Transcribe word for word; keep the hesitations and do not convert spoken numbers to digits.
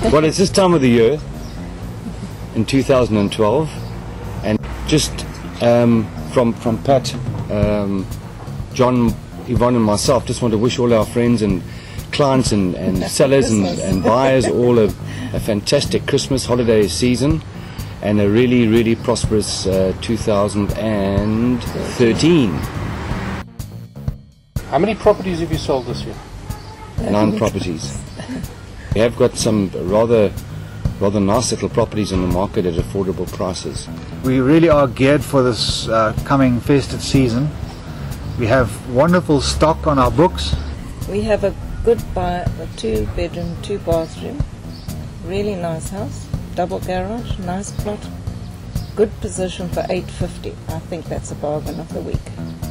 Well, it's this time of the year in two thousand twelve, and just um, from from Pat, um, John, Yvonne and myself, just want to wish all our friends and clients and, and sellers and, and buyers all a, a fantastic Christmas holiday season and a really, really prosperous uh, two thousand thirteen. How many properties have you sold this year? Nine properties. We have got some rather rather nice little properties on the market at affordable prices. We really are geared for this uh, coming festive season. We have wonderful stock on our books. We have a good buy, a two bedroom, two bathroom, really nice house, double garage, nice plot, good position for eight fifty. I think that's a bargain of the week.